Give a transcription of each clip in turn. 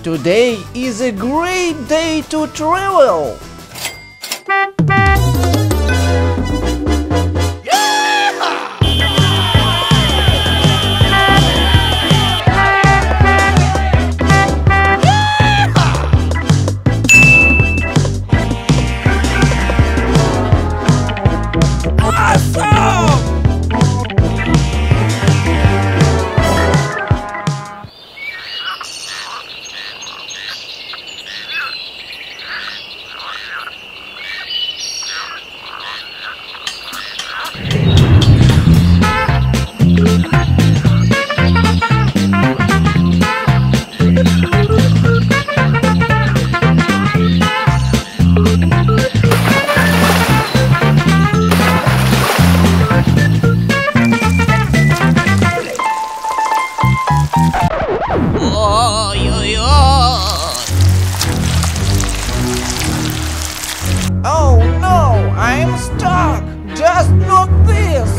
Today is a great day to travel! Oh no, I'm stuck! Just not this!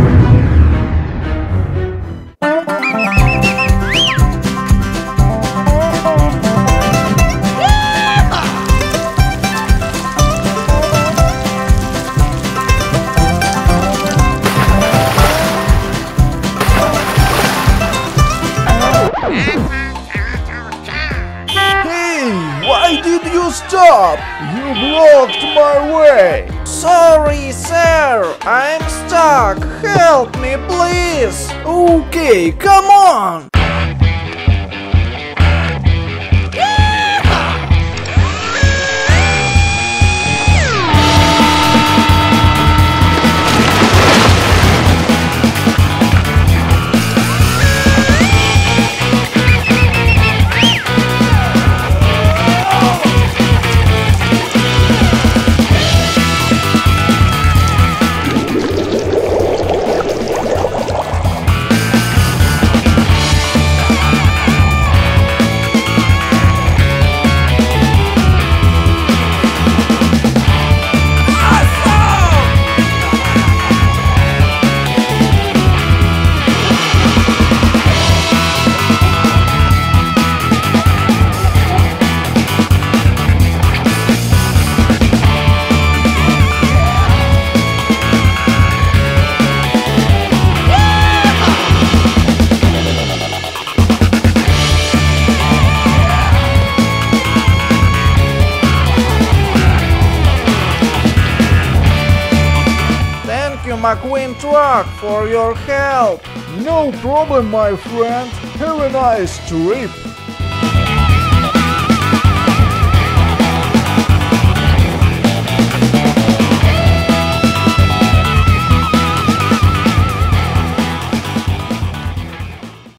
Why did you stop? You blocked my way! Sorry, sir! I'm stuck! Help me, please! Okay, come on! McQueen truck for your help. No problem, my friend. Have a nice trip.